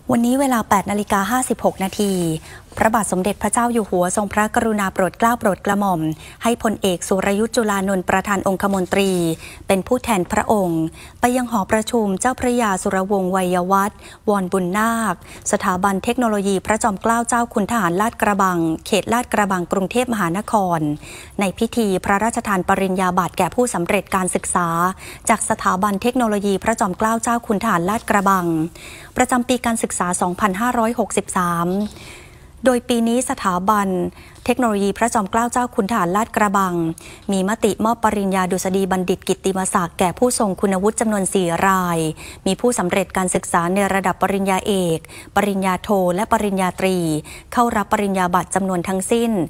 วันนี้เวลา 8:56 นาทีพระบาทสมเด็จพระเจ้าอยู่หัวทรงพระกรุณาโปรดเกล้าโปรดกระหม่อมให้พลเอกสุรยุทธจุลานนท์ประธานองคมนตรีเป็นผู้แทนพระองค์ไปยังหอประชุมเจ้าพระยาสุรวงศ์วัยวัฒน์วรบุญนาคสถาบันเทคโนโลยีพระจอมเกล้าเจ้าคุณทหารลาดกระบังเขตลาดกระบังกรุงเทพมหานครในพิธีพระราชทานปริญญาบัตรแก่ผู้สำเร็จการศึกษาจากสถาบันเทคโนโลยีพระจอมเกล้าเจ้าคุณทหารลาดกระบังประจำปีการศึกษา 2563 โดยปีนี้สถาบันเทคโนโลยีพระจอมเกล้าเจ้าคุณทหารลาดกระบังมีมติมอบปริญญาดุษฎีบัณฑิตกิตติมศักดิ์แก่ผู้ทรงคุณวุฒิจำนวน 4 รายมีผู้สำเร็จการศึกษาในระดับปริญญาเอกปริญญาโทและปริญญาตรีเข้ารับปริญญาบัตรจำนวนทั้งสิ้น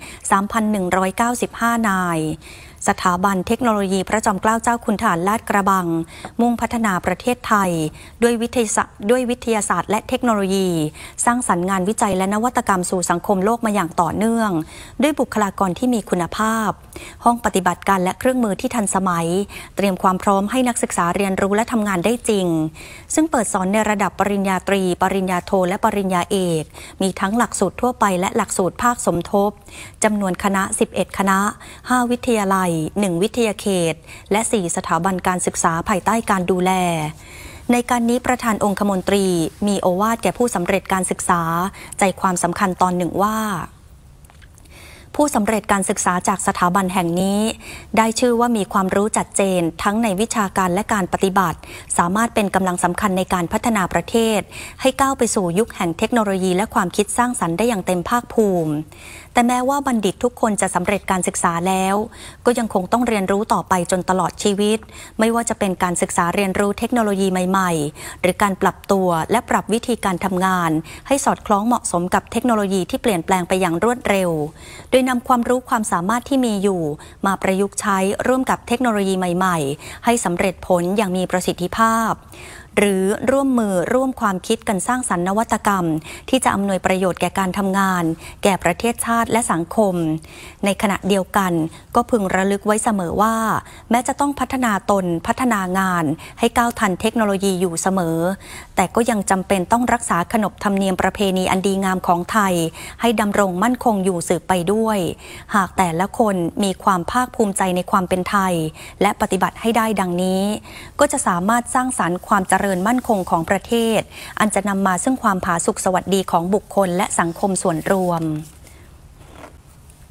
3,195 นายสถาบันเทคโนโลยีพระจอมเกล้าเจ้าคุณทหารลาดกระบังมุ่งพัฒนาประเทศไทยด้วยวิทยาศาสตร์และเทคโนโลยีสร้างสรรค์งานวิจัยและนวัตกรรมสู่สังคมโลกมาอย่างต่อเนื่องด้วยบุคลากรที่มีคุณภาพห้องปฏิบัติการและเครื่องมือที่ทันสมัยเตรียมความพร้อมให้นักศึกษาเรียนรู้และทำงานได้จริงซึ่งเปิดสอนในระดับปริญญาตรีปริญญาโทและปริญญาเอกมีทั้งหลักสูตรทั่วไปและหลักสูตรภาคสมทบจำนวนคณะ11คณะ5วิทยาลัย1วิทยาเขตและ 4 สถาบันการศึกษาภายใต้การดูแลในการนี้ประธานองคมนตรีมีโอวาทแก่ผู้สำเร็จการศึกษาใจความสำคัญตอนหนึ่งว่าผู้สำเร็จการศึกษาจากสถาบันแห่งนี้ได้ชื่อว่ามีความรู้จัดเจนทั้งในวิชาการและการปฏิบัติสามารถเป็นกำลังสำคัญในการพัฒนาประเทศให้ก้าวไปสู่ยุคแห่งเทคโนโลยีและความคิดสร้างสรรค์ได้อย่างเต็มภาคภูมิแต่แม้ว่าบัณฑิตทุกคนจะสำเร็จการศึกษาแล้วก็ยังคงต้องเรียนรู้ต่อไปจนตลอดชีวิตไม่ว่าจะเป็นการศึกษาเรียนรู้เทคโนโลยีใหม่ๆหรือการปรับตัวและปรับวิธีการทำงานให้สอดคล้องเหมาะสมกับเทคโนโลยีที่เปลี่ยนแปลงไปอย่างรวดเร็วโดยนำความรู้ความสามารถที่มีอยู่มาประยุกต์ใช้ร่วมกับเทคโนโลยีใหม่ๆให้สำเร็จผลอย่างมีประสิทธิภาพหรือร่วมมือร่วมความคิดกันสร้างสรรค์นวัตกรรมที่จะอำนวยประโยชน์แก่การทำงานแก่ประเทศชาติและสังคมในขณะเดียวกันก็พึงระลึกไว้เสมอว่าแม้จะต้องพัฒนาตนพัฒนางานให้ก้าวทันเทคโนโลยีอยู่เสมอแต่ก็ยังจำเป็นต้องรักษาขนบธรรมเนียมประเพณีอันดีงามของไทยให้ดำรงมั่นคงอยู่สืบไปด้วยหากแต่ละคนมีความภาคภูมิใจในความเป็นไทยและปฏิบัติให้ได้ดังนี้ก็จะสามารถสร้างสรรค์ความเจริญมั่นคงของประเทศอันจะนำมาซึ่งความผาสุกสวัสดีของบุคคลและสังคมส่วนรวม